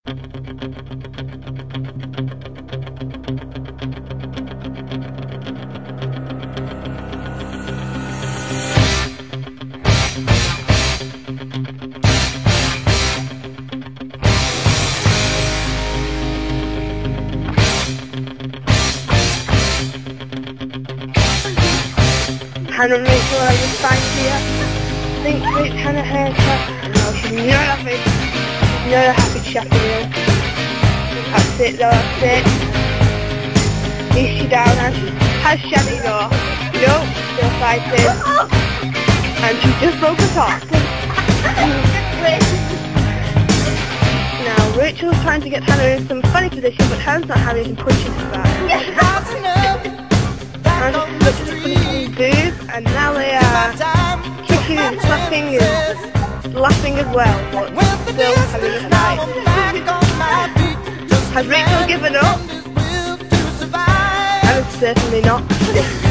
Hannah and Rachel are just fine here. I think Hannah heard her. No, she's not happy. She's not a happy chaperone. That's it though, that's it. Is she down? Has Shani though? No, still fighting. And she just broke her top. Now Rachel's trying to get Hannah in some funny position, but Hannah's not having some punches back. And looks at funny boob, and now they are kicking and slapping and laughing as well, but still having a fight. Has Rachel given up? And certainly not.